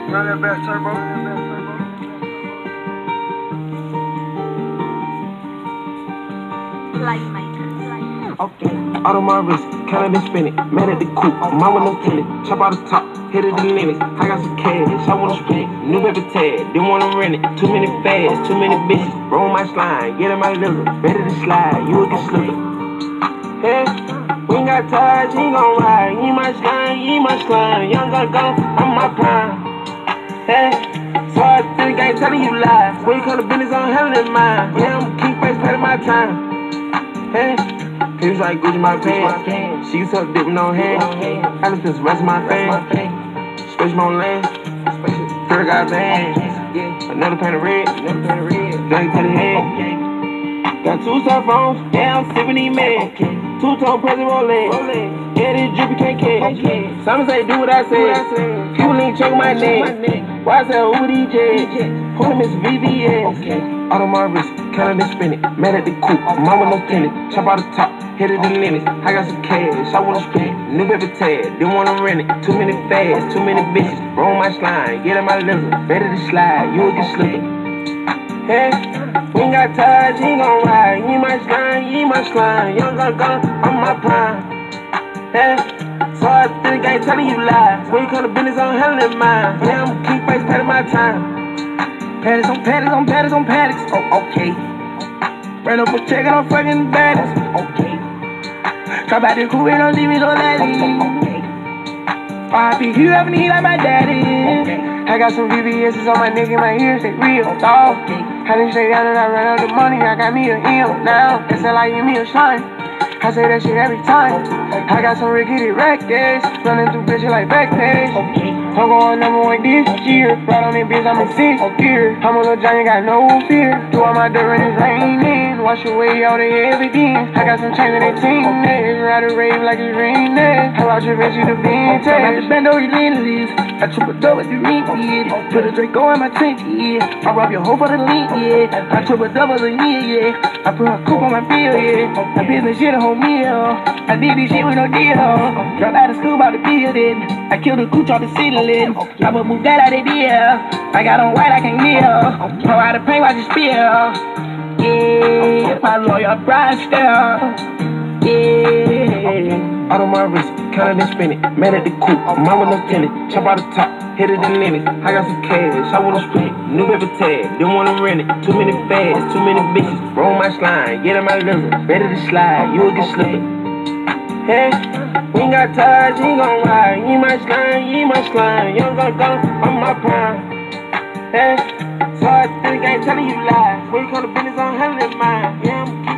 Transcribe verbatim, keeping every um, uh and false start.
Run that back turbo. Okay, out of my wrist, kinda been spinning. Mad at the coupe, mine with no tennis. Chop out the top, hit it the limits. I got some cash, I wanna spend it. New paper tag, didn't wanna rent it. Too many fads, too many bitches. Roll my slime, get in my liver. Ready to slide, you a good slipper. Hey, we ain't got ties, he ain't gon' ride. You my slime, you my slime. Young gun go, I'm my prime. Hey, so I think I ain't telling you lies. When you come to business, I'm handling mine. Yeah, I'm keep face paying my time. Hey. He was like Gucci my pants. She used to dip no hand. I just just rest my fan. Switch my lane. Girl got bands. Another pan of red. Drink to the head. Got two cell phones. Yeah, I'm sipping these men. Two tone present rolling. Yeah, this drippy can't catch. Some say do what I say. People ain't check my name. Why I say who D J? Call Miss V V S. Out of my wrist, kinda been spinning. Mad at the coupe, mine with no tennis. Chop out the top, hit it the limits. I got some cash, I wanna spend it. New paper tag, didn't wanna rent it. Too many fads, too many bitches. Roll my slime, get in my liver. Ready to slide, you a good slipper. Hey, we ain't got ties, he ain't gon' ride. You my slime, you my slime. Young gun gun, I'm my prime. Hey, so I think I ain't telling you lies. When you come to business, I'm handling mine. Yeah, I'm keep face paying my time. Paddocks on paddocks on paddocks on paddocks. Oh, okay. Ran up a check and I'm fucking baddest. Okay. Drop out the coupe and don't leave me no laddie. Okay. R I P you having to heat like my daddy. Okay. I got some V V S's on my neck and my ears, they real dog. Okay. I didn't stay down and I ran out the money. I got me a M now. It's like you me a slime. I say that shit every time. I got some rickety records, running through bitches like backpage. I'm going number one this year. Right on that bitch, I'm in sixth gear. I'm a little giant, got no fear. Do all my dirt when it's raining. Wash away all the evidence. I got some chains in that team. Ride a rave like it's raining. I watch your bitch, you the vintage. I just bend over relentless. I triple double the ring, yeah. Put a Draco in my trench, yeah. I rob your hoe for the link, yeah. I triple double the year, yeah. I put a coupe on my bill, yeah. I business shit a whole meal. I did this shit with no deal. Drop out of school about the building. I killed a cooch off the ceiling. I would move that out of there. I got on white, I can't kneel. Pour out the paint, watch it spill. Yeah, my lawyer, Brian still. Yeah. Out of my wrist, kinda been spinning. Mad at the coupe, mine with no tennis. Chop out the top, hit it the limits. I got some cash, I wanna spend it. New paper tag, didn't wanna rent it. Too many fads, too many bitches. Roll my slime, get in my liver. Ready to slide, you a good slipper. Hey, we ain't got ties, he ain't gon' ride. You my slime, you my slime. Young gun go, I'm my prime. Hey, so I think I ain't telling you lies. When you come to business, I'm handling mine. Yeah, I'm